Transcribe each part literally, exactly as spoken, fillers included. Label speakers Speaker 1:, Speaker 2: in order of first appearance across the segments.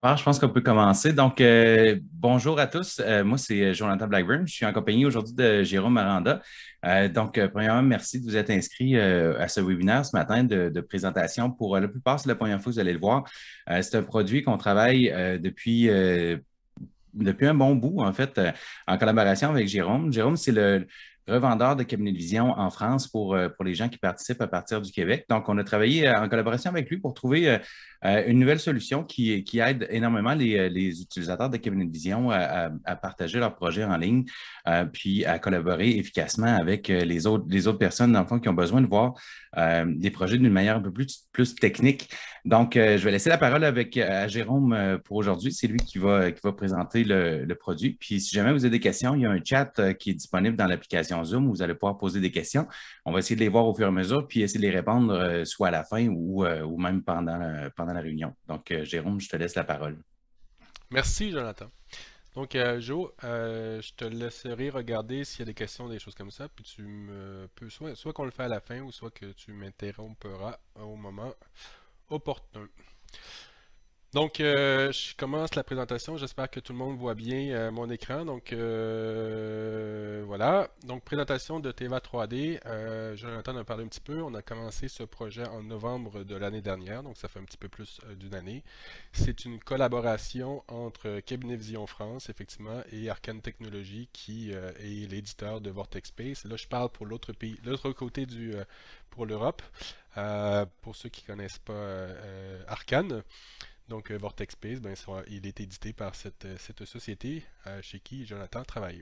Speaker 1: Super, je pense qu'on peut commencer. Donc, euh, bonjour à tous. Euh, moi, c'est Jonathan Blackburn. Je suis en compagnie aujourd'hui de Jérôme Aranda. Euh, donc, euh, premièrement, merci de vous être inscrit euh, à ce webinaire ce matin de, de présentation. Pour euh, la plupart, c'est la première fois que vous allez le voir. Euh, c'est un produit qu'on travaille euh, depuis euh, depuis un bon bout, en fait, euh, en collaboration avec Jérôme. Jérôme, c'est le revendeur de cabinets de vision en France pour, euh, pour les gens qui participent à partir du Québec. Donc, on a travaillé euh, en collaboration avec lui pour trouver euh, euh, une nouvelle solution qui, qui aide énormément les, euh, les utilisateurs de cabinets de vision à, à- à partager leurs projets en ligne, euh, puis à collaborer efficacement avec euh, les autres, les autres personnes, dans le fond, qui ont besoin de voir euh, des projets d'une manière un peu plus, plus technique. Donc, euh, je vais laisser la parole avec, à Jérôme euh, pour aujourd'hui. C'est lui qui va, qui va présenter le, le produit. Puis, si jamais vous avez des questions, il y a un chat euh, qui est disponible dans l'application Zoom où vous allez pouvoir poser des questions. On va essayer de les voir au fur et à mesure, puis essayer de les répondre euh, soit à la fin ou, euh, ou même pendant, euh, pendant la réunion. Donc, euh, Jérôme, je te laisse la parole.
Speaker 2: Merci, Jonathan. Donc, euh, Joe, euh, je te laisserai regarder s'il y a des questions, des choses comme ça, puis tu me peux soit, soit qu'on le fait à la fin ou soit que tu m'interromperas au moment opportun. Donc, euh, je commence la présentation. J'espère que tout le monde voit bien euh, mon écran. Donc, euh, voilà. Donc, présentation de Teva trois D. Euh, Jonathan en a parlé un petit peu. On a commencé ce projet en novembre de l'année dernière. Donc, ça fait un petit peu plus euh, d'une année. C'est une collaboration entre Cabinet Vision France, effectivement, et Arcane Technologies, qui euh, est l'éditeur de Vortex Space. Là, je parle pour l'autre pays, l'autre côté du, euh, pour l'Europe. Euh, pour ceux qui ne connaissent pas euh, euh, Arcane. Donc, euh, Vortex Space, ben, sera- il est édité par cette, euh, cette société euh, chez qui Jonathan travaille.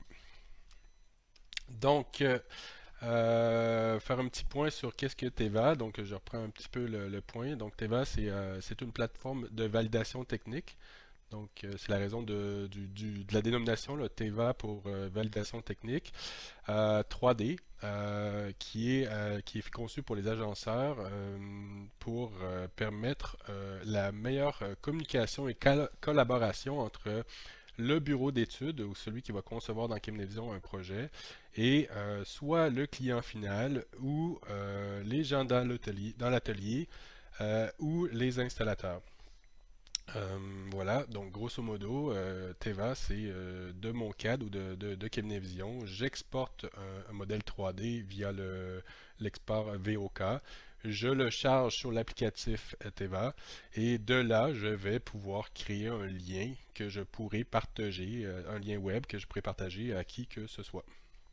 Speaker 2: Donc, euh, euh, faire un petit point sur qu'est-ce que Teva. Donc, je reprends un petit peu le, le point. Donc, Teva, c'est euh, c'est une plateforme de validation technique. Donc, euh, c'est la raison de, du- du- de la dénomination, là, Teva pour euh, validation technique. Euh, trois D, euh, qui est, euh, qui est conçu pour les agenceurs euh, pour euh, permettre euh, la meilleure euh, communication et col- collaboration entre le bureau d'études ou celui qui va concevoir dans Chemnevision un projet et euh, soit le client final ou euh, les gens dans l'atelier, dans l'atelier euh, ou les installateurs. Euh, voilà, donc grosso modo, euh, Teva, c'est euh, de mon C A D ou de, de, de Chemnevision. J'exporte un, un modèle trois D via le, l'export V O K. Je le charge sur l'applicatif Teva et de là, je vais pouvoir créer un lien que je pourrai partager, euh, un lien web que je pourrai partager à qui que ce soit.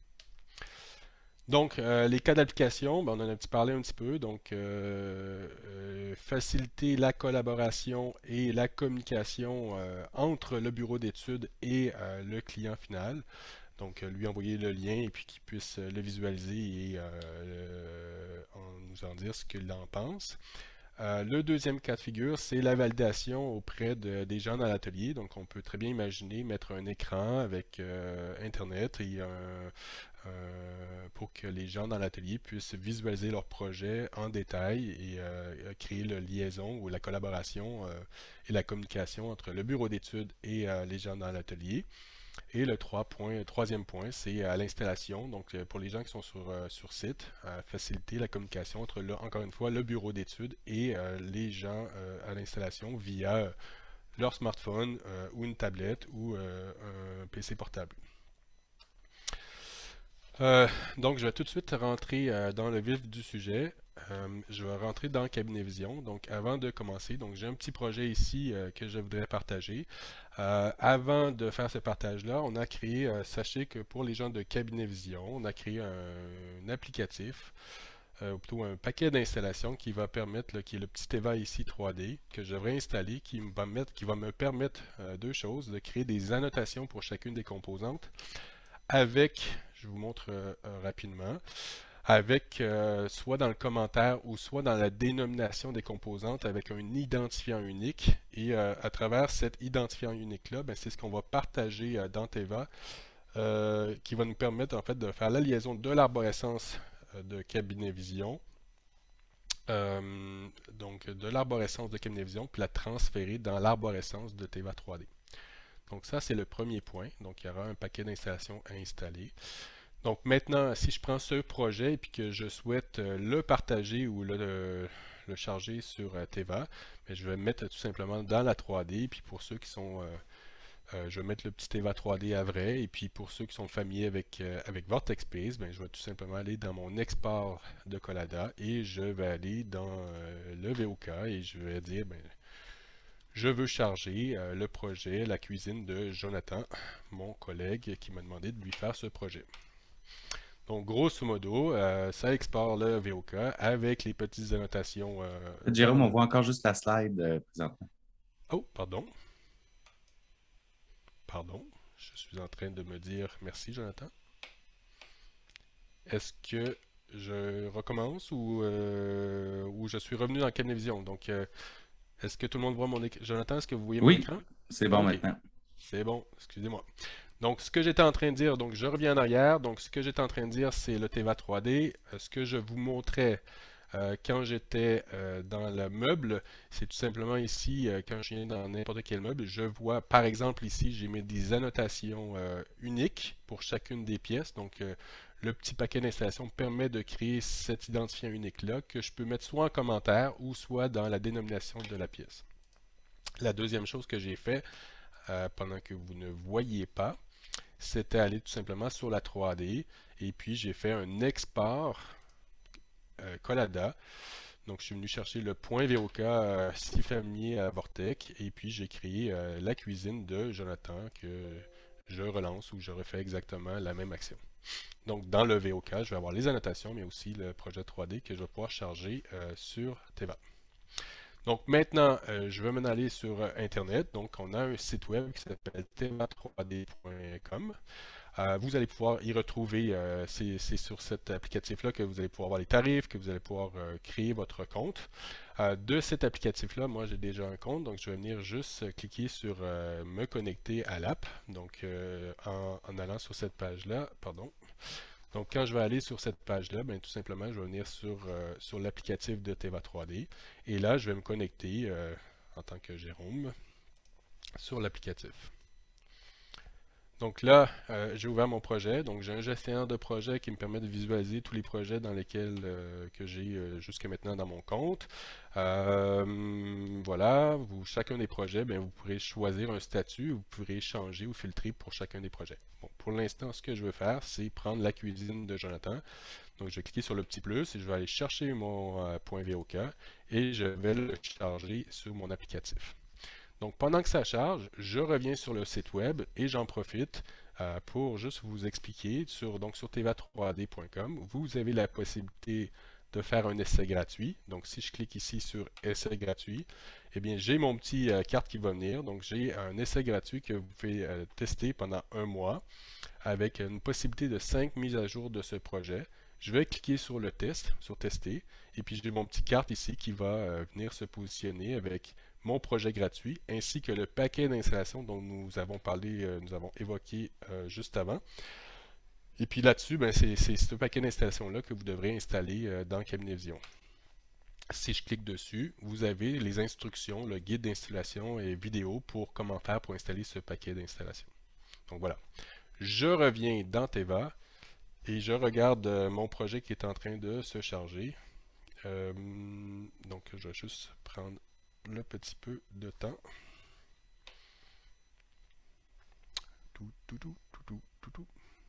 Speaker 2: Donc, euh, les cas d'application, ben, on en a petit parlé un petit peu. Donc, euh, euh, faciliter la collaboration et la communication euh, entre le bureau d'études et euh, le client final. Donc, euh, lui envoyer le lien et puis qu'il puisse euh, le visualiser et euh, le- en nous en dire ce qu'il en pense. Euh, le deuxième cas de figure, c'est la validation auprès de- des gens dans l'atelier. Donc, on peut très bien imaginer mettre un écran avec euh, Internet et un, euh, pour que les gens dans l'atelier puissent visualiser leur projet en détail et euh, créer la liaison ou la collaboration euh, et la communication entre le bureau d'études et euh, les gens dans l'atelier. Et le trois point- troisième point, c'est à l'installation. Donc, euh, pour les gens qui sont sur, euh, sur site, euh, faciliter la communication entre, le- encore une fois, le bureau d'études et euh, les gens euh, à l'installation via euh, leur smartphone euh, ou une tablette ou euh, un P C portable. Euh, donc, je vais tout de suite rentrer euh, dans le vif du sujet. Euh, je vais rentrer dans Cabinet Vision. Donc, avant de commencer, donc j'ai un petit projet ici euh, que je voudrais partager. Euh, avant de faire ce partage-là, on a créé, euh, sachez que pour les gens de Cabinet Vision, on a créé un, un applicatif, euh, ou plutôt un paquet d'installation qui va permettre, là, qui est le petit Teva ici trois D, que je devrais installer, qui va, mettre, qui va me permettre euh, deux choses, de créer des annotations pour chacune des composantes avec, je vous montre euh, euh, rapidement, avec euh, soit dans le commentaire ou soit dans la dénomination des composantes avec un identifiant unique. Et euh, à travers cet identifiant unique-là, ben, c'est ce qu'on va partager euh, dans Teva, euh, qui va nous permettre en fait de faire la liaison de l'arborescence euh, de Cabinet Vision, euh, donc de l'arborescence de Cabinet Vision, puis la transférer dans l'arborescence de Teva trois D. Donc ça, c'est le premier point. Donc il y aura un paquet d'installations à installer. Donc maintenant, si je prends ce projet et puis que je souhaite euh, le partager ou le, le- le charger sur euh, Teva, ben, je vais me mettre tout simplement dans la trois D. Puis pour ceux qui sont, euh, euh, je vais mettre le petit Teva trois D à vrai. Et puis pour ceux qui sont familiers avec, euh, avec VortexSpace, ben, je vais tout simplement aller dans mon export de Collada et je vais aller dans euh, le V O K et je vais dire, ben, je veux charger euh, le projet, la cuisine de Jonathan, mon collègue qui m'a demandé de lui faire ce projet. Donc, grosso modo, euh, ça exporte le V O K avec les petites annotations euh,
Speaker 1: Jérôme,
Speaker 2: dans
Speaker 1: on
Speaker 2: le...
Speaker 1: voit encore juste la slide euh, présentement.
Speaker 2: Oh, pardon, pardon. Je suis en train de me dire merci, Jonathan. Est-ce que je recommence ou, euh, ou je suis revenu dans Camnevision? Donc, euh, est-ce que tout le monde voit mon écran? Jonathan, est-ce que vous voyez mon
Speaker 1: Oui,
Speaker 2: écran?
Speaker 1: c'est bon
Speaker 2: OK,
Speaker 1: maintenant.
Speaker 2: c'est bon, excusez-moi. Donc, ce que j'étais en train de dire, donc je reviens en arrière. Donc, ce que j'étais en train de dire, c'est le Teva trois D. Euh, ce que je vous montrais euh, quand j'étais euh, dans le meuble, c'est tout simplement ici, euh, quand je viens dans n'importe quel meuble, je vois, par exemple ici, j'ai mis des annotations euh, uniques pour chacune des pièces. Donc, euh, le petit paquet d'installation permet de créer cet identifiant unique-là que je peux mettre soit en commentaire ou soit dans la dénomination de la pièce. La deuxième chose que j'ai fait, euh, pendant que vous ne voyiez pas, c'était aller tout simplement sur la trois D et puis j'ai fait un export euh, Collada. Donc je suis venu chercher le point V O K euh, si familier à Vortec et puis j'ai créé euh, la cuisine de Jonathan que je relance ou je refais exactement la même action. Donc dans le V O K, je vais avoir les annotations mais aussi le projet trois D que je vais pouvoir charger euh, sur Teva. Donc maintenant, euh, je vais m'en aller sur euh, Internet. Donc on a un site web qui s'appelle teva trois d point com. Euh, vous allez pouvoir y retrouver, euh, c'est sur cet applicatif-là que vous allez pouvoir voir les tarifs, que vous allez pouvoir euh, créer votre compte. Euh, de cet applicatif-là, moi j'ai déjà un compte, donc je vais venir juste euh, cliquer sur euh, me connecter à l'app. Donc euh, en, en allant sur cette page-là, pardon. Donc quand je vais aller sur cette page-là, ben, tout simplement je vais venir sur, euh, sur l'applicatif de Teva trois D et là je vais me connecter euh, en tant que Jérôme sur l'applicatif. Donc là, euh, j'ai ouvert mon projet. Donc j'ai un gestionnaire de projet qui me permet de visualiser tous les projets dans lesquels euh, que j'ai euh, jusqu'à maintenant dans mon compte. Euh, voilà, vous, chacun des projets, bien, vous pourrez choisir un statut, vous pourrez changer ou filtrer pour chacun des projets. Bon, pour l'instant, ce que je veux faire, c'est prendre la cuisine de Jonathan. Donc je vais cliquer sur le petit plus et je vais aller chercher mon euh, point V O K et je vais le charger sur mon applicatif. Donc pendant que ça charge, je reviens sur le site web et j'en profite euh, pour juste vous expliquer sur, donc sur teva trois d point com, vous avez la possibilité de faire un essai gratuit. Donc si je clique ici sur essai gratuit, eh bien j'ai mon petit euh, carte qui va venir. Donc j'ai un essai gratuit que vous pouvez euh, tester pendant un mois avec une possibilité de cinq mises à jour de ce projet. Je vais cliquer sur le test, sur tester, et puis j'ai mon petit carte ici qui va euh, venir se positionner avec mon projet gratuit ainsi que le paquet d'installation dont nous avons parlé, euh, nous avons évoqué euh, juste avant. Et puis là-dessus, ben, c'est ce paquet d'installation-là que vous devrez installer euh, dans Camnevision. Si je clique dessus, vous avez les instructions, le guide d'installation et vidéo pour comment faire pour installer ce paquet d'installation. Donc voilà. Je reviens dans Teva et je regarde euh, mon projet qui est en train de se charger. Euh, donc je vais juste prendre le petit peu de temps. Tout, tout, tout, tout, tout, tout, tout.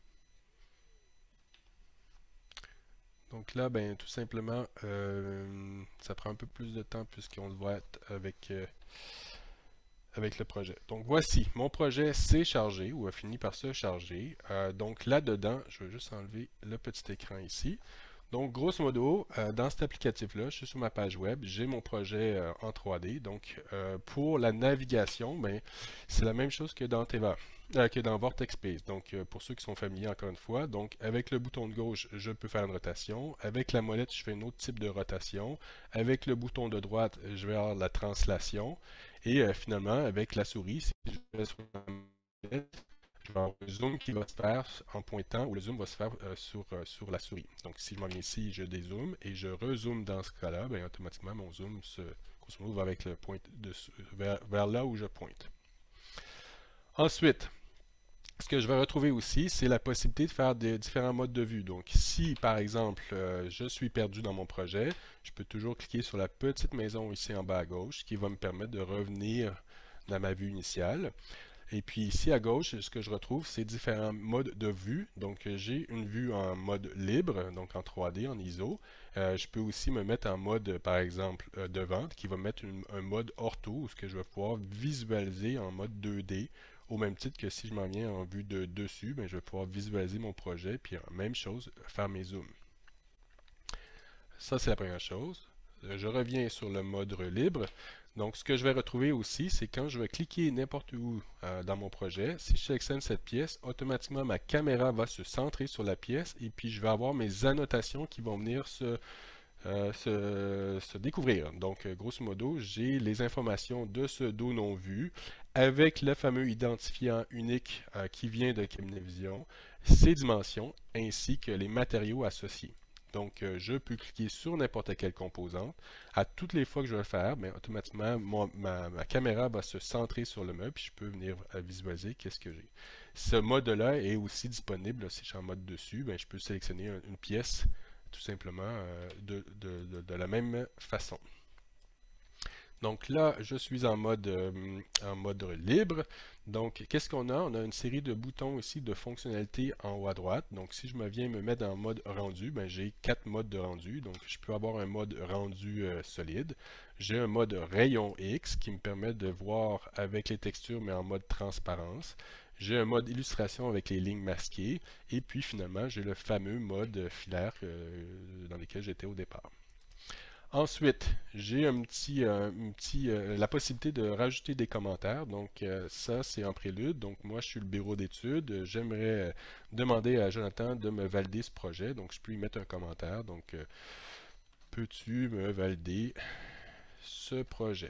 Speaker 2: Donc là, ben, tout simplement, euh, ça prend un peu plus de temps puisqu'on le voit avec, euh, avec le projet. Donc voici, mon projet s'est chargé ou a fini par se charger. Euh, donc là-dedans, je vais juste enlever le petit écran ici. Donc, grosso modo, euh, dans cet applicatif-là, je suis sur ma page web, j'ai mon projet euh, en trois D. Donc, euh, pour la navigation, ben, c'est la même chose que dans Teva, euh, que dans VortexSpace. Donc, euh, pour ceux qui sont familiers, encore une fois, donc avec le bouton de gauche, je peux faire une rotation. Avec la molette, je fais un autre type de rotation. Avec le bouton de droite, je vais avoir la translation. Et euh, finalement, avec la souris, si je vais sur la molette, je vais avoir le zoom qui va se faire en pointant ou le zoom va se faire euh, sur, euh, sur la souris. Donc si je m'en viens ici, je dézoome et je rezoome dans ce cas-là, ben, automatiquement mon zoom se, grosso modo, va avec le point de, vers, vers là où je pointe. Ensuite, Ce que je vais retrouver aussi, c'est la possibilité de faire des différents modes de vue. Donc, si par exemple, euh, je suis perdu dans mon projet, je peux toujours cliquer sur la petite maison ici en bas à gauche qui va me permettre de revenir dans ma vue initiale. Et puis ici à gauche, ce que je retrouve, c'est différents modes de vue. Donc euh, j'ai une vue en mode libre, donc en trois D, en I S O. Euh, je peux aussi me mettre en mode, par exemple, euh, de vente, qui va me mettre une- un mode ortho, où ce que je vais pouvoir visualiser en mode deux D. Au même titre que si je m'en viens en vue de dessus, ben, je vais pouvoir visualiser mon projet, puis euh, même chose, faire mes zooms. Ça, c'est la première chose. Euh, Je reviens sur le mode libre. Donc, ce que je vais retrouver aussi, c'est quand je vais cliquer n'importe où euh, dans mon projet, si je sélectionne cette pièce, automatiquement ma caméra va se centrer sur la pièce et puis je vais avoir mes annotations qui vont venir se, euh, se, se découvrir. Donc, euh, grosso modo, j'ai les informations de ce dos non vu avec le fameux identifiant unique euh, qui vient de Cabinet Vision, ses dimensions ainsi que les matériaux associés. Donc, euh, je peux cliquer sur n'importe quelle composante. À toutes les fois que je vais le faire, ben, automatiquement, mon- ma, ma caméra va se centrer sur le meuble, puis je peux venir euh, visualiser qu'est-ce que j'ai. Ce mode-là est aussi disponible, là, si je suis en mode dessus, ben, je peux sélectionner un- une pièce tout simplement euh, de, de- de- de la même façon. Donc là, je suis en mode, euh, en mode libre. Donc, qu'est-ce qu'on a? On a une série de boutons ici de fonctionnalités en haut à droite. Donc, si je me viens me mettre en mode rendu, ben, j'ai quatre modes de rendu. Donc, je peux avoir un mode rendu euh, solide. J'ai un mode rayon X qui me permet de voir avec les textures, mais en mode transparence. J'ai un mode illustration avec les lignes masquées. Et puis, finalement, j'ai le fameux mode filaire euh, dans lequel j'étais au départ. Ensuite, j'ai un petit, euh, un petit, euh, la possibilité de rajouter des commentaires. Donc, euh, ça, c'est en prélude. Donc, moi, je suis le bureau d'études. J'aimerais euh, demander à Jonathan de me valider ce projet. Donc, je peux y mettre un commentaire. Donc, euh, peux-tu me valider ce projet?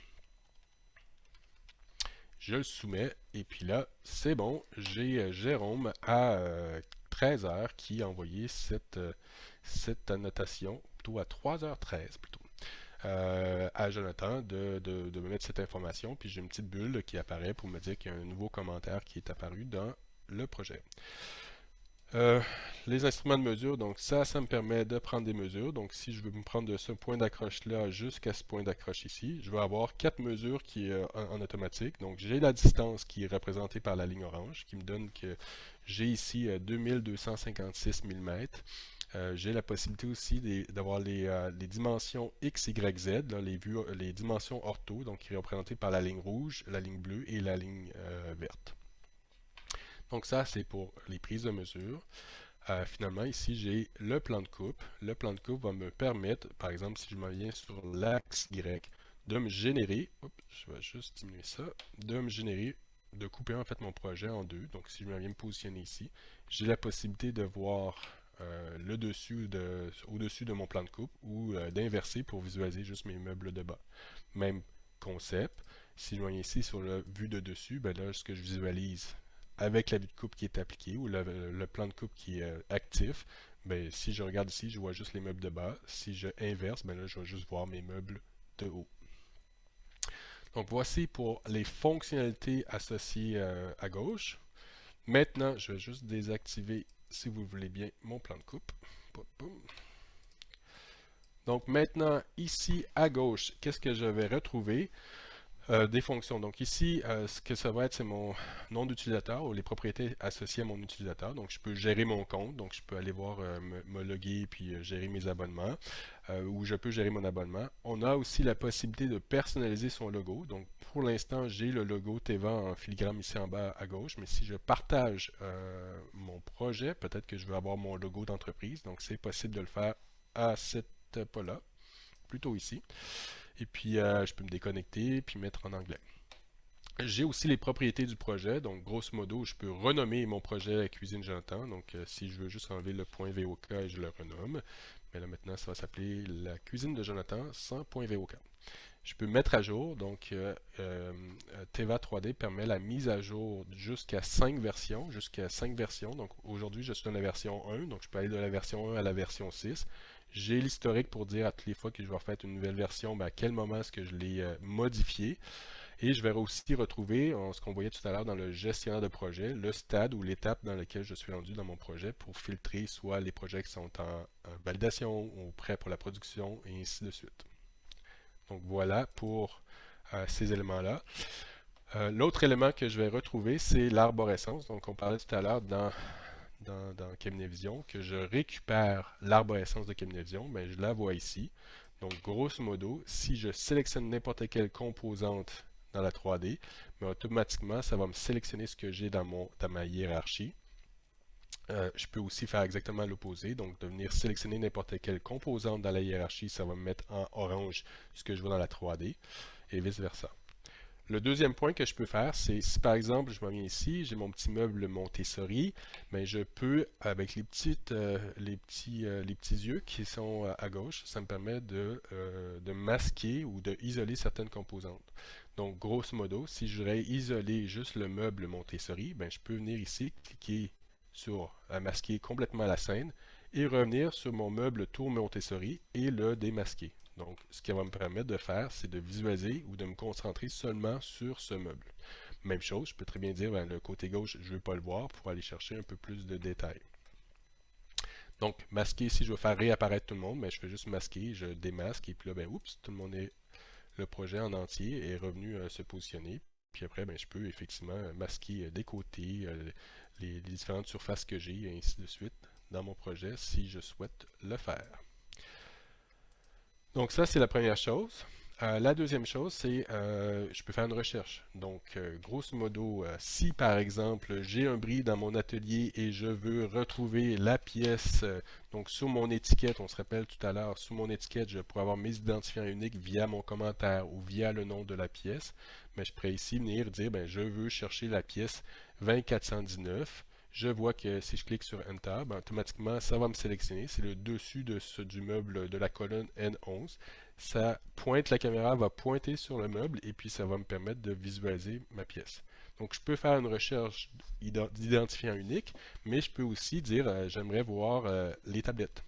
Speaker 2: Je le soumets. Et puis là, c'est bon. J'ai euh, Jérôme à euh, treize heures qui a envoyé cette, euh, cette annotation, plutôt à trois heures treize plutôt. euh, à Jonathan de, de- de me mettre cette information. Puis j'ai une petite bulle qui apparaît pour me dire qu'il y a un nouveau commentaire qui est apparu dans le projet. Euh, les instruments de mesure, donc ça, ça me permet de prendre des mesures. Donc si je veux me prendre de ce point d'accroche-là jusqu'à ce point d'accroche ici, je vais avoir quatre mesures qui est en, en automatique. Donc j'ai la distance qui est représentée par la ligne orange, qui me donne que j'ai ici euh, deux mille deux cent cinquante-six millimètres. Euh, j'ai la possibilité aussi des- d'avoir les, euh, les dimensions X, Y, Z, là, les, vues, les dimensions ortho, donc qui est représentée par la ligne rouge, la ligne bleue et la ligne euh, verte. Donc ça, c'est pour les prises de mesure. Euh, finalement, ici, j'ai le plan de coupe. Le plan de coupe va me permettre, par exemple, si je me viens sur l'axe Y, de me générer, oups, je vais juste diminuer ça, de me générer, de couper en fait mon projet en deux. Donc si je me viens me positionner ici, j'ai la possibilité de voir euh, le dessus de, au-dessus de mon plan de coupe ou euh, d'inverser pour visualiser juste mes meubles de bas. Même concept. Si je viens ici sur la vue de dessus, ben là, ce que je visualise avec la vue de coupe qui est appliquée ou le, le plan de coupe qui est euh, actif, ben, si je regarde ici, je vois juste les meubles de bas. Si je inverse, ben là, je vais juste voir mes meubles de haut. Donc voici pour les fonctionnalités associées euh, à gauche. Maintenant, je vais juste désactiver, si vous voulez bien, mon plan de coupe. Donc maintenant, ici à gauche, qu'est-ce que je vais retrouver? Euh, des fonctions. Donc ici, euh, ce que ça va être, c'est mon nom d'utilisateur ou les propriétés associées à mon utilisateur. Donc je peux gérer mon compte, donc je peux aller voir, euh, me, me loguer puis euh, gérer mes abonnements, euh, ou je peux gérer mon abonnement. On a aussi la possibilité de personnaliser son logo. Donc pour l'instant, j'ai le logo Teva en filigrane ici en bas à gauche, mais si je partage euh, mon projet, peut-être que je veux avoir mon logo d'entreprise. Donc c'est possible de le faire à cette pas-là, plutôt ici. Et puis, euh, je peux me déconnecter puis mettre en anglais. J'ai aussi les propriétés du projet. Donc, grosso modo, je peux renommer mon projet Cuisine Jonathan. Donc, euh, si je veux juste enlever le point V O K, je le renomme. Mais là, maintenant, ça va s'appeler la cuisine de Jonathan sans point V O K. Je peux mettre à jour. Donc, euh, euh, Teva trois D permet la mise à jour jusqu'à cinq versions. Jusqu'à cinq versions. Donc, aujourd'hui, je suis dans la version un. Donc, je peux aller de la version un à la version six. J'ai l'historique pour dire à toutes les fois que je vais refaire une nouvelle version, ben, à quel moment est-ce que je l'ai euh, modifié. Et je vais aussi retrouver euh, ce qu'on voyait tout à l'heure dans le gestionnaire de projet, le stade ou l'étape dans laquelle je suis rendu dans mon projet pour filtrer soit les projets qui sont en, en validation ou prêts pour la production et ainsi de suite. Donc voilà pour euh, ces éléments-là. Euh, L'autre élément que je vais retrouver, c'est l'arborescence. Donc on parlait tout à l'heure dans, dans, dans Camnevision que je récupère l'arborescence de Camnevision, mais je la vois ici. Donc grosso modo, si je sélectionne n'importe quelle composante dans la trois D, mais automatiquement, ça va me sélectionner ce que j'ai dans, mon, dans ma hiérarchie. Euh, je peux aussi faire exactement l'opposé, donc de venir sélectionner n'importe quelle composante dans la hiérarchie, ça va me mettre en orange ce que je vois dans la trois D, et vice-versa. Le deuxième point que je peux faire, c'est si par exemple, je me viens ici, j'ai mon petit meuble Montessori, mais je peux, avec les, petites, euh, les, petits, euh, les petits yeux qui sont euh, à gauche, ça me permet de, euh, de masquer ou de isoler certaines composantes. Donc, grosso modo, si je voudrais isoler juste le meuble Montessori, ben, je peux venir ici, cliquer sur euh, masquer complètement la scène et revenir sur mon meuble Tour Montessori et le démasquer. Donc, ce qui va me permettre de faire, c'est de visualiser ou de me concentrer seulement sur ce meuble. Même chose, je peux très bien dire, ben, le côté gauche, je ne veux pas le voir pour aller chercher un peu plus de détails. Donc, masquer, si je veux faire réapparaître tout le monde, ben, je fais juste masquer, je démasque, et puis là, ben, oups, tout le monde est, le projet en entier est revenu euh, se positionner. Puis après, ben, je peux effectivement masquer euh, des côtés, euh, les, les différentes surfaces que j'ai, et ainsi de suite, dans mon projet, si je souhaite le faire. Donc ça, c'est la première chose. Euh, la deuxième chose, c'est euh, je peux faire une recherche. Donc, euh, grosso modo, euh, si par exemple j'ai un bris dans mon atelier et je veux retrouver la pièce, euh, donc sous mon étiquette, on se rappelle tout à l'heure, sous mon étiquette, je pourrais avoir mes identifiants uniques via mon commentaire ou via le nom de la pièce. Mais je pourrais ici venir dire, ben, je veux chercher la pièce vingt quatre cent dix-neuf. Je vois que si je clique sur Enter, ben, automatiquement, ça va me sélectionner. C'est le dessus de ce, du meuble de la colonne N onze. Ça pointe, la caméra va pointer sur le meuble et puis ça va me permettre de visualiser ma pièce. Donc, je peux faire une recherche d'identifiant unique, mais je peux aussi dire, euh, j'aimerais voir euh, les tablettes.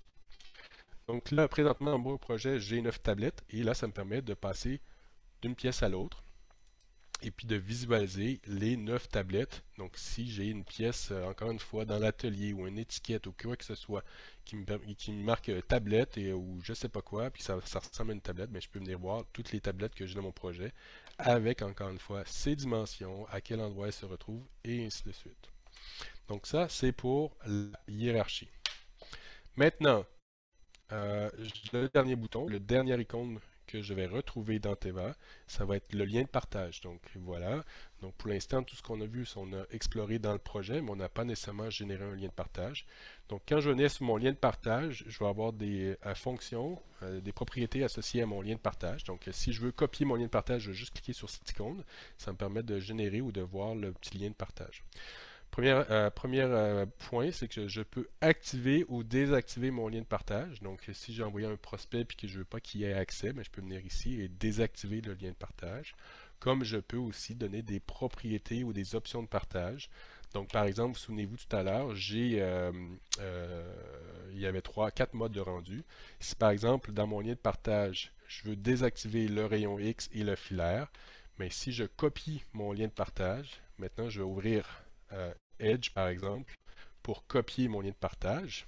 Speaker 2: Donc là, présentement, dans mon projet, j'ai neuf tablettes et là, ça me permet de passer d'une pièce à l'autre et puis de visualiser les neuf tablettes. Donc si j'ai une pièce, euh, encore une fois, dans l'atelier ou une étiquette ou quoi que ce soit qui me, qui me marque euh, tablette et, ou je sais pas quoi, puis ça, ça ressemble à une tablette, mais je peux venir voir toutes les tablettes que j'ai dans mon projet avec, encore une fois, ses dimensions, à quel endroit elles se retrouvent et ainsi de suite. Donc ça, c'est pour la hiérarchie. Maintenant, euh, le dernier bouton, le dernier icône que je vais retrouver dans Teva, ça va être le lien de partage. Donc voilà. Donc pour l'instant, tout ce qu'on a vu, c'est qu'on a exploré dans le projet, mais on n'a pas nécessairement généré un lien de partage. Donc quand je venais sur mon lien de partage, je vais avoir des euh, fonctions, euh, des propriétés associées à mon lien de partage. Donc si je veux copier mon lien de partage, je vais juste cliquer sur cette icône. Ça me permet de générer ou de voir le petit lien de partage. Premier, euh, premier euh, point, c'est que je peux activer ou désactiver mon lien de partage. Donc, si j'ai envoyé un prospect et que je ne veux pas qu'il ait accès, ben, je peux venir ici et désactiver le lien de partage. Comme je peux aussi donner des propriétés ou des options de partage. Donc, par exemple, souvenez-vous tout à l'heure, j'ai, euh, euh, il y avait trois, quatre modes de rendu. Si par exemple, dans mon lien de partage, je veux désactiver le rayon X et le filaire, mais si je copie mon lien de partage, maintenant je vais ouvrir euh, Edge par exemple pour copier mon lien de partage.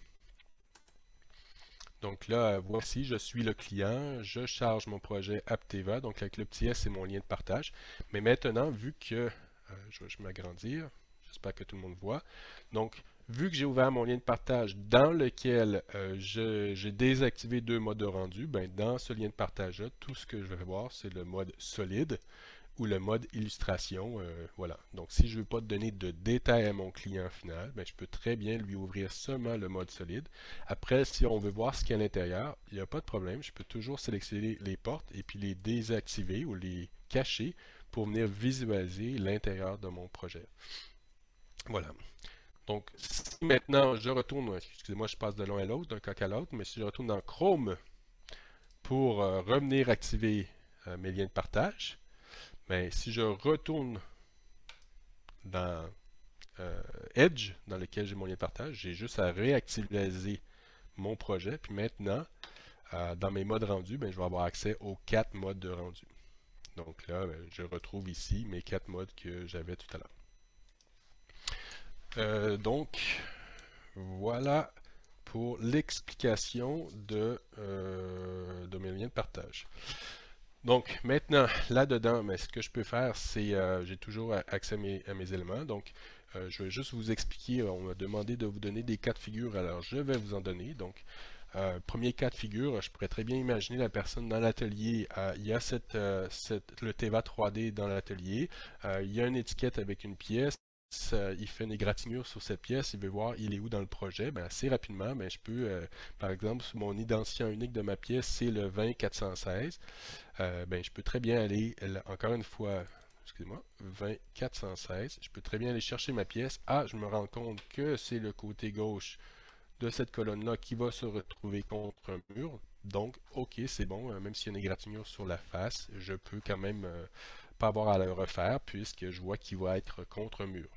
Speaker 2: Donc là, voici, je suis le client, je charge mon projet Apteva, donc avec le petit S, c'est mon lien de partage. Mais maintenant, vu que, euh, je vais je m'agrandir, j'espère que tout le monde voit. Donc, vu que j'ai ouvert mon lien de partage dans lequel euh, j'ai désactivé deux modes de rendu, ben, dans ce lien de partage-là, tout ce que je vais voir, c'est le mode solide ou le mode illustration. Euh, voilà. Donc, si je ne veux pas donner de détails à mon client final, ben, je peux très bien lui ouvrir seulement le mode solide. Après, si on veut voir ce qu'il y a à l'intérieur, il n'y a pas de problème. Je peux toujours sélectionner les portes et puis les désactiver ou les cacher pour venir visualiser l'intérieur de mon projet. Voilà. Donc, si maintenant je retourne, excusez-moi, je passe de l'un à l'autre, d'un coq à l'autre, mais si je retourne dans Chrome pour euh, revenir activer euh, mes liens de partage, mais si je retourne dans euh, Edge, dans lequel j'ai mon lien de partage, j'ai juste à réactualiser mon projet. Puis maintenant, euh, dans mes modes rendus, ben, je vais avoir accès aux quatre modes de rendu. Donc là, ben, je retrouve ici mes quatre modes que j'avais tout à l'heure. Euh, donc, voilà pour l'explication de, euh, de mes liens de partage. Donc maintenant, là-dedans, mais ce que je peux faire, c'est, euh, j'ai toujours accès à mes, à mes éléments. Donc, euh, je vais juste vous expliquer, on m'a demandé de vous donner des cas de figure, alors je vais vous en donner. Donc, euh, premier cas de figure, je pourrais très bien imaginer la personne dans l'atelier. Euh, il y a cette, euh, cette- le Teva trois D dans l'atelier. Euh, il y a une étiquette avec une pièce. Euh, il fait une égratignure sur cette pièce. Il veut voir il est où dans le projet. Ben, assez rapidement, ben, je peux, euh, par exemple, mon identifiant unique de ma pièce, c'est le vingt quatre cent seize. Euh, ben, je peux très bien aller, encore une fois, excusez-moi, vingt quatre cent seize. Je peux très bien aller chercher ma pièce. Ah, je me rends compte que c'est le côté gauche de cette colonne-là qui va se retrouver contre un mur. Donc, ok, c'est bon, euh, même s'il y a une égratignure sur la face, je peux quand même euh, pas avoir à le refaire puisque je vois qu'il va être contre un mur.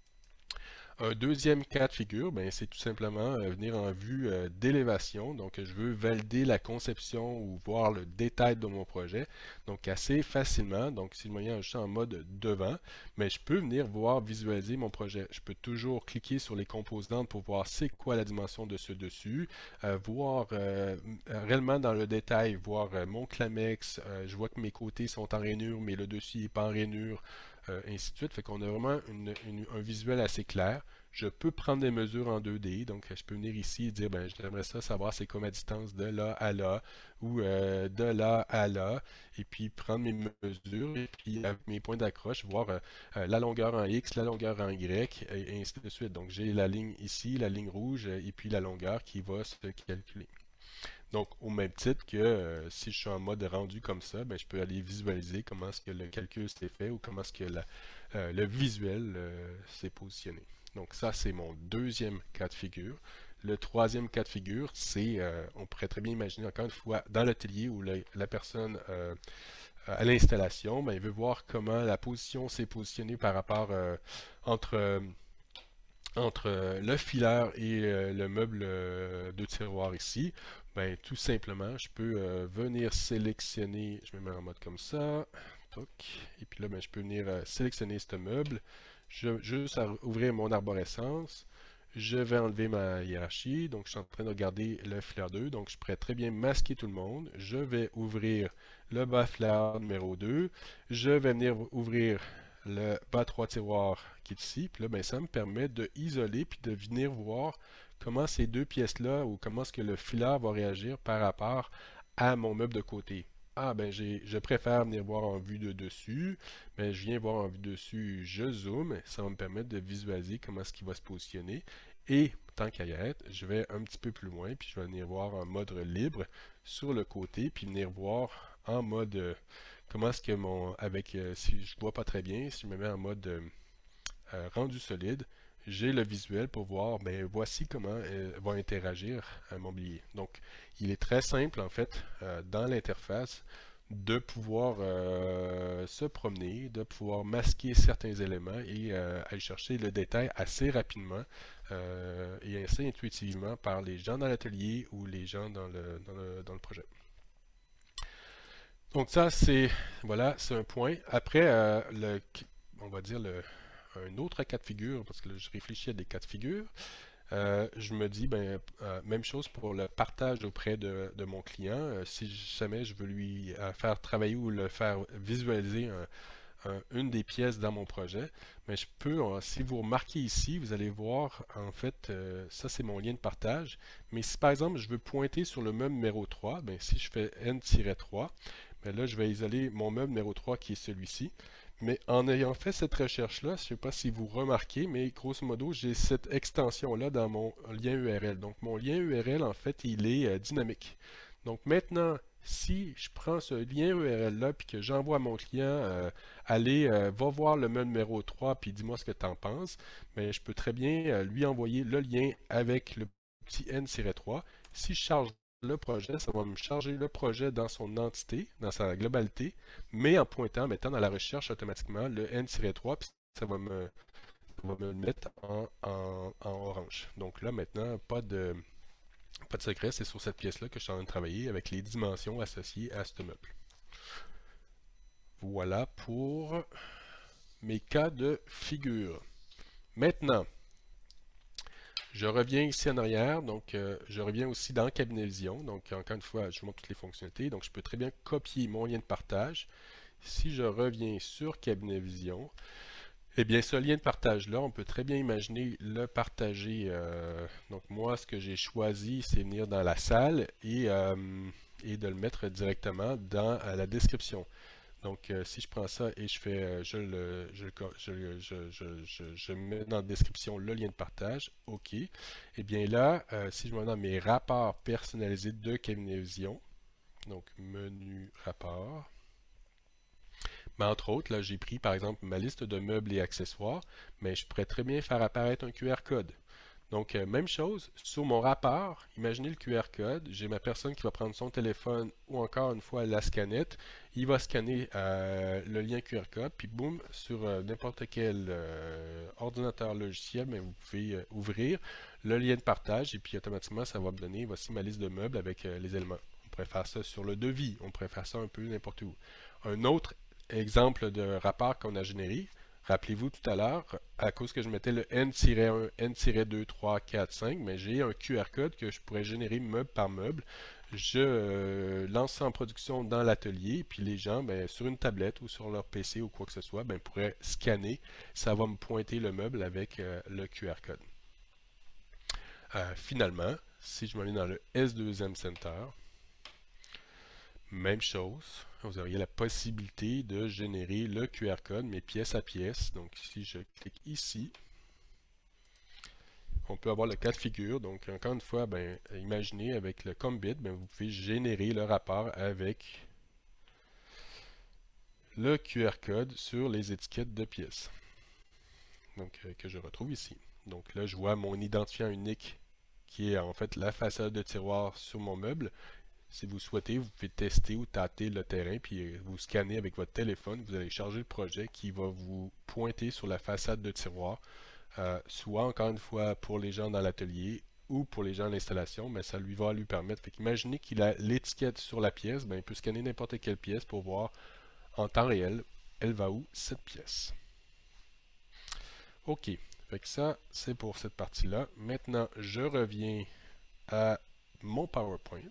Speaker 2: Un deuxième cas de figure, ben, c'est tout simplement euh, venir en vue euh, d'élévation. Donc, je veux valider la conception ou voir le détail de mon projet. Donc, assez facilement. Donc, si le moyen est en mode devant, mais je peux venir voir visualiser mon projet. Je peux toujours cliquer sur les composantes pour voir c'est quoi la dimension de ce dessus, euh, voir euh, réellement dans le détail, voir euh, mon clamex. Euh, je vois que mes côtés sont en rainure, mais le dessus n'est pas en rainure. Euh, ainsi de suite. Fait qu'on a vraiment une, une, un visuel assez clair. Je peux prendre des mesures en deux D, donc je peux venir ici et dire, ben, j'aimerais ça savoir c'est quoi ma distance de là à là, ou euh, de là à là, et puis prendre mes mesures, et puis avec mes points d'accroche, voir euh, euh, la longueur en X, la longueur en Y, et, et ainsi de suite. Donc j'ai la ligne ici, la ligne rouge, et puis la longueur qui va se calculer. Donc, au même titre que euh, si je suis en mode rendu comme ça, ben, je peux aller visualiser comment est-ce que le calcul s'est fait ou comment est-ce que la, euh, le visuel euh, s'est positionné. Donc, ça, c'est mon deuxième cas de figure. Le troisième cas de figure, c'est, euh, on pourrait très bien imaginer encore une fois, dans l'atelier où le, la personne euh, à l'installation, ben, il veut voir comment la position s'est positionnée par rapport euh, entre... Euh, entre euh, le filaire et euh, le meuble euh, de tiroir ici, ben, tout simplement, je peux euh, venir sélectionner, je me mets en mode comme ça, toc, et puis là, ben, je peux venir euh, sélectionner ce meuble, je, juste à ouvrir mon arborescence, je vais enlever ma hiérarchie, donc je suis en train de regarder le filaire deux, donc je pourrais très bien masquer tout le monde, je vais ouvrir le bas filaire numéro deux, je vais venir ouvrir le bas trois tiroirs qui est ici. Puis là, ben, ça me permet de isoler puis de venir voir comment ces deux pièces-là ou comment est-ce que le filaire va réagir par rapport à mon meuble de côté. Ah ben j'ai, je préfère venir voir en vue de dessus. Ben, je viens voir en vue dessus, je zoome. Ça va me permettre de visualiser comment est-ce qu'il va se positionner. Et tant qu'à y être, je vais un petit peu plus loin, puis je vais venir voir en mode libre sur le côté, puis venir voir en mode euh, comment est-ce que mon, avec, euh, si je ne vois pas très bien, si je me mets en mode euh, euh, rendu solide, j'ai le visuel pour voir, ben voici comment euh, va interagir euh, mon billet. Donc, il est très simple en fait euh, dans l'interface de pouvoir euh, se promener, de pouvoir masquer certains éléments et euh, aller chercher le détail assez rapidement euh, et assez intuitivement par les gens dans l'atelier ou les gens dans le, dans le, dans le projet. Donc ça, c'est voilà, c'est un point. Après, euh, le, on va dire le, un autre cas de figure, parce que là, je réfléchis à des cas de figure. Euh, je me dis, ben, euh, même chose pour le partage auprès de, de mon client. Euh, si jamais je veux lui euh, faire travailler ou le faire visualiser un, un, une des pièces dans mon projet, mais je peux, euh, si vous remarquez ici, vous allez voir, en fait, euh, ça c'est mon lien de partage. Mais si par exemple je veux pointer sur le meuble numéro trois, ben, si je fais N trois, ben là je vais isoler mon meuble numéro trois qui est celui-ci. Mais en ayant fait cette recherche-là, je ne sais pas si vous remarquez, mais grosso modo, j'ai cette extension-là dans mon lien U R L. Donc mon lien U R L, en fait, il est euh, dynamique. Donc maintenant, si je prends ce lien U R L-là puis que j'envoie à mon client, euh, allez, euh, va voir le meuble numéro trois puis dis-moi ce que tu en penses, mais je peux très bien euh, lui envoyer le lien avec le petit N trois. Si je charge le projet, ça va me charger le projet dans son entité, dans sa globalité, mais en pointant, en mettant dans la recherche automatiquement le N trois, puis ça va me, ça va me le mettre en, en, en orange. Donc là, maintenant, pas de, pas de secret, c'est sur cette pièce-là que je suis en train de travailler avec les dimensions associées à ce meuble. Voilà pour mes cas de figure. Maintenant, je reviens ici en arrière, donc euh, je reviens aussi dans Cabinet Vision. Donc encore une fois, je vous montre toutes les fonctionnalités. Donc je peux très bien copier mon lien de partage. Si je reviens sur Cabinet Vision, eh bien ce lien de partage-là, on peut très bien imaginer le partager. Euh, donc moi, ce que j'ai choisi, c'est venir dans la salle et, euh, et de le mettre directement dans euh, la description. Donc, euh, si je prends ça et je fais, euh, je, le, je, je, je, je, je, je mets dans la description le lien de partage, OK. Et bien là, euh, si je me mets dans mes rapports personnalisés de Cabinet Vision, donc menu rapport, mais entre autres, là, j'ai pris par exemple ma liste de meubles et accessoires, mais je pourrais très bien faire apparaître un Q R code. Donc, euh, même chose, sur mon rapport, imaginez le Q R code, j'ai ma personne qui va prendre son téléphone ou encore une fois la scannette, il va scanner euh, le lien Q R code, puis boum, sur euh, n'importe quel euh, ordinateur logiciel, mais vous pouvez euh, ouvrir le lien de partage et puis automatiquement ça va me donner, voici ma liste de meubles avec euh, les éléments. On pourrait faire ça sur le devis, on pourrait faire ça un peu n'importe où. Un autre exemple de rapport qu'on a généré, rappelez-vous tout à l'heure, à cause que je mettais le N un, N deux, trois, quatre, cinq, mais j'ai un Q R code que je pourrais générer meuble par meuble. Je euh, lance ça en production dans l'atelier, puis les gens, ben, sur une tablette ou sur leur P C ou quoi que ce soit, ben, pourraient scanner. Ça va me pointer le meuble avec euh, le Q R code. Euh, finalement, si je me mets dans le S deux M Center, même chose, vous auriez la possibilité de générer le Q R code, mais pièce à pièce. Donc si je clique ici, on peut avoir le cas de figure. Donc encore une fois, ben, imaginez avec le Combit, ben, vous pouvez générer le rapport avec le Q R code sur les étiquettes de pièces. Donc euh, que je retrouve ici. Donc là, je vois mon identifiant unique qui est en fait la façade de tiroir sur mon meuble. Si vous souhaitez, vous pouvez tester ou tâter le terrain, puis vous scannez avec votre téléphone, vous allez charger le projet qui va vous pointer sur la façade de tiroir, euh, soit encore une fois pour les gens dans l'atelier ou pour les gens à l'installation, mais ça lui va lui permettre. Fait qu'imaginez qu'il a l'étiquette sur la pièce, ben, il peut scanner n'importe quelle pièce pour voir en temps réel, elle va où cette pièce. OK, fait que ça c'est pour cette partie-là. Maintenant, je reviens à mon PowerPoint.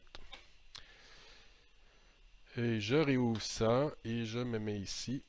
Speaker 2: Et je réouvre ça et je me mets ici.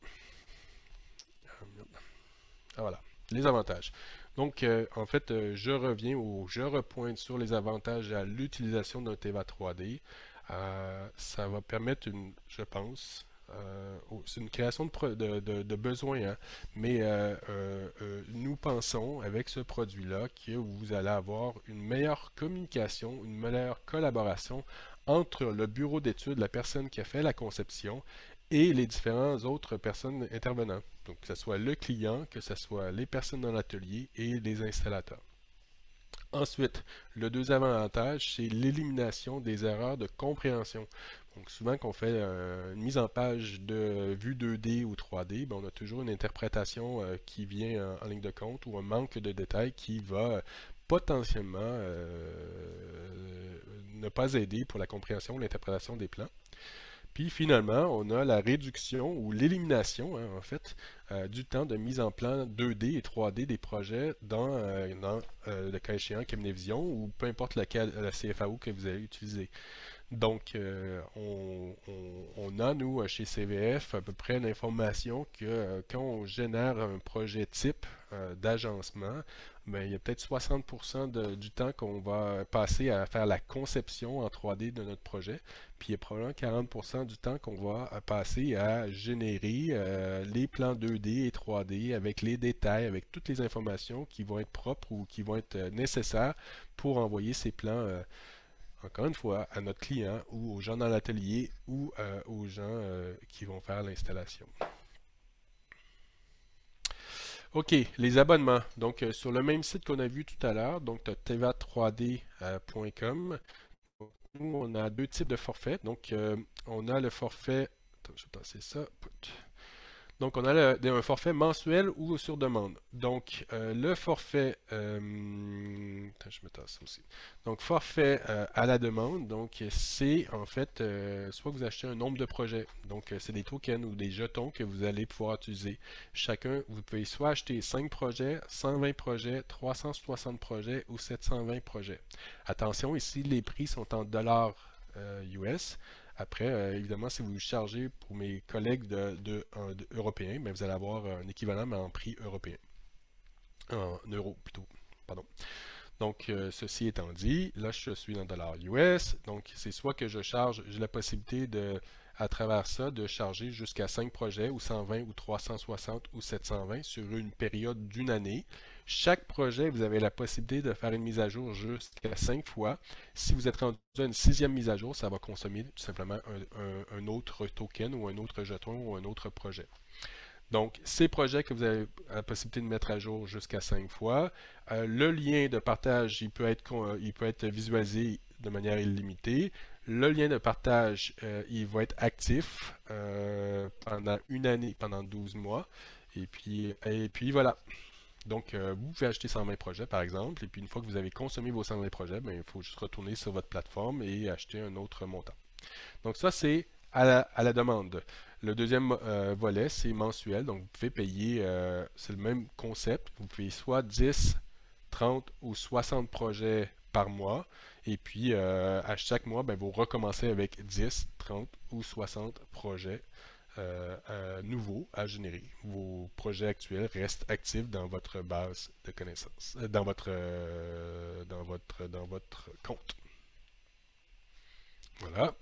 Speaker 2: Ah, voilà, les avantages. Donc, euh, en fait, euh, je reviens ou je repointe sur les avantages à l'utilisation d'un Teva trois D. Euh, ça va permettre, une, je pense, euh, oh, c'est une création de, de, de, de besoins, hein, mais euh, euh, euh, nous pensons avec ce produit-là que vous allez avoir une meilleure communication, une meilleure collaboration entre le bureau d'études, la personne qui a fait la conception, et les différentes autres personnes intervenantes. Donc, que ce soit le client, que ce soit les personnes dans l'atelier et les installateurs. Ensuite, le deuxième avantage, c'est l'élimination des erreurs de compréhension. Donc, souvent qu'on fait euh, une mise en page de vue deux D ou trois D, ben, on a toujours une interprétation euh, qui vient en, en, ligne de compte ou un manque de détails qui va euh, potentiellement euh, ne pas aider pour la compréhension ou l'interprétation des plans. Puis finalement, on a la réduction ou l'élimination, hein, en fait, euh, du temps de mise en plan deux D et trois D des projets dans, euh, dans euh, le cas échéant Cabinet Vision ou peu importe lequel, la C F A O que vous allez utiliser. Donc, euh, on, on, on a, nous, chez C V F, à peu près l'information que euh, quand on génère un projet type euh, d'agencement, ben, il y a peut-être soixante pour cent de, du temps qu'on va passer à faire la conception en trois D de notre projet, puis il y a probablement quarante pour cent du temps qu'on va passer à générer euh, les plans deux D et trois D avec les détails, avec toutes les informations qui vont être propres ou qui vont être euh, nécessaires pour envoyer ces plans euh, encore une fois, à notre client ou aux gens dans l'atelier ou euh, aux gens euh, qui vont faire l'installation. OK, les abonnements. Donc, euh, sur le même site qu'on a vu tout à l'heure, donc tu as teva trois d point com. Nous, on a deux types de forfaits. Donc, euh, on a le forfait. Attends, je vais passer ça. Donc, on a le- de- un forfait mensuel ou sur demande. Donc, euh, le forfait, euh, attends, je me tasse ça aussi. Donc, forfait euh, à la demande, donc c'est en fait euh, soit vous achetez un nombre de projets, donc euh, c'est des tokens ou des jetons que vous allez pouvoir utiliser. Chacun, vous pouvez soit acheter cinq projets, cent vingt projets, trois cent soixante projets ou sept cent vingt projets. Attention, ici, les prix sont en dollars euh, U S. Après, euh, évidemment, si vous chargez pour mes collègues de, de- en- de- européens, ben, vous allez avoir un équivalent, mais en prix européen. En euros plutôt. Pardon. Donc, euh, ceci étant dit, là, je suis dans dollars U S. Donc, c'est soit que je charge, j'ai la possibilité de, à travers ça, de charger jusqu'à cinq projets, ou cent vingt, ou trois cent soixante, ou sept cent vingt sur une période d'une année. Chaque projet, vous avez la possibilité de faire une mise à jour jusqu'à cinq fois. Si vous êtes rendu à une sixième mise à jour, ça va consommer tout simplement un, un- un autre token ou un autre jeton ou un autre projet. Donc, ces projets que vous avez la possibilité de mettre à jour jusqu'à cinq fois, euh, le lien de partage, il peut être, con- euh, il peut être visualisé de manière illimitée. Le lien de partage, euh, il va être actif euh, pendant une année, pendant douze mois. Et puis, et puis voilà. Donc, euh, vous pouvez acheter cent vingt projets, par exemple, et puis une fois que vous avez consommé vos cent vingt projets, ben, il faut juste retourner sur votre plateforme et acheter un autre montant. Donc, ça, c'est à la, à la demande. Le deuxième euh, volet, c'est mensuel. Donc, vous pouvez payer, euh, c'est le même concept. Vous payez soit dix, trente ou soixante projets par mois. Et puis, euh, à chaque mois, ben, vous recommencez avec dix, trente ou soixante projets euh, euh, nouveaux à générer. Vos projets actuels restent actifs dans votre base de connaissances, euh, dans votre, euh, dans votre, dans votre compte. Voilà.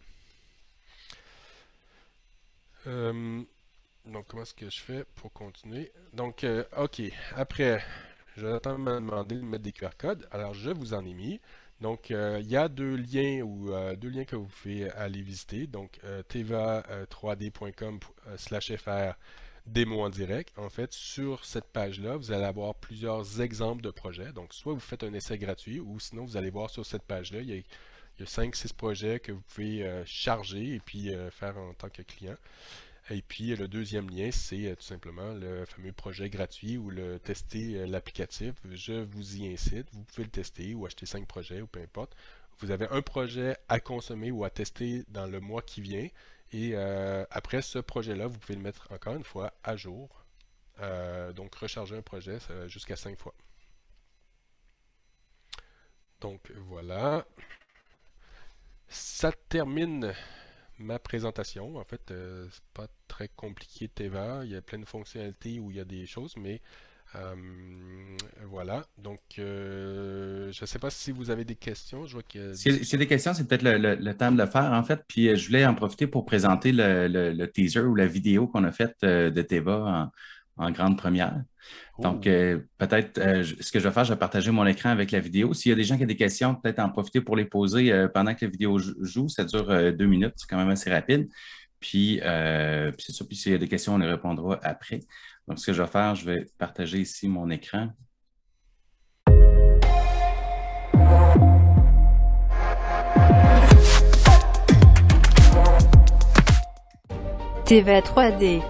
Speaker 2: Euh, donc, comment est-ce que je fais pour continuer? Donc, euh, OK. Après, Jonathan m'a demandé de mettre des Q R codes. Alors, je vous en ai mis. Donc, euh, il y a deux liens ou euh, deux liens que vous pouvez aller visiter. Donc, euh, t v a trois d point com slash f r démo en direct. En fait, sur cette page-là, vous allez avoir plusieurs exemples de projets. Donc, soit vous faites un essai gratuit ou sinon, vous allez voir sur cette page-là, il y a, il y a cinq six projets que vous pouvez euh, charger et puis euh, faire en tant que client. Et puis le deuxième lien, c'est euh, tout simplement le fameux projet gratuit ou le tester euh, l'applicatif. Je vous y incite. Vous pouvez le tester ou acheter cinq projets ou peu importe. Vous avez un projet à consommer ou à tester dans le mois qui vient. Et euh, après ce projet-là, vous pouvez le mettre encore une fois à jour. Euh, donc recharger un projet jusqu'à cinq fois. Donc voilà. Ça termine ma présentation. En fait, euh, c'est pas très compliqué Teva. Il y a plein de fonctionnalités où il y a des choses, mais euh, voilà. Donc, euh, je ne sais pas si vous avez des questions. Je vois qu'il y a
Speaker 1: Si si y a des questions, c'est peut-être le, le- le temps de le faire, en fait. Puis euh, je voulais en profiter pour présenter le, le- le teaser ou la vidéo qu'on a faite euh, de Teva en, en grande première. Donc,
Speaker 2: Oh,
Speaker 1: euh, peut-être, euh, je- ce que je vais faire, je vais partager mon écran avec la vidéo. S'il y a des gens qui ont des questions, peut-être en profiter pour les poser euh, pendant que la vidéo jou- joue. Ça dure euh, deux minutes, c'est quand même assez rapide. Puis, euh, puis c'est ça. Puis s'il y a des questions, on les répondra après. Donc, ce que je vais faire, je vais partager ici mon écran.
Speaker 3: Teva trois D.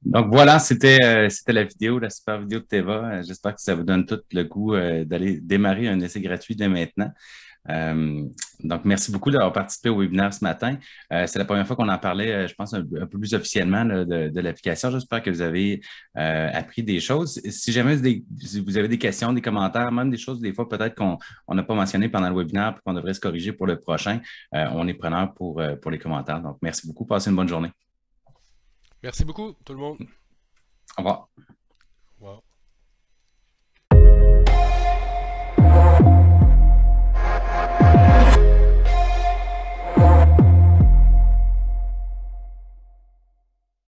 Speaker 1: Donc voilà, c'était euh, c'était la vidéo, la super vidéo de Teva. Euh, J'espère que ça vous donne tout le goût euh, d'aller démarrer un essai gratuit dès maintenant. Euh, donc, merci beaucoup d'avoir participé au webinaire ce matin. Euh, c'est la première fois qu'on en parlait, euh, je pense, un, un peu plus officiellement là, de, de l'application. J'espère que vous avez euh, appris des choses. Si jamais des- si vous avez des questions, des commentaires, même des choses, des fois, peut-être qu'on on n'a pas mentionné pendant le webinaire et qu'on devrait se corriger pour le prochain, euh, on est preneur pour, euh, pour les commentaires. Donc, merci beaucoup. Passez une bonne journée.
Speaker 2: Merci beaucoup, tout le monde.
Speaker 1: Au revoir.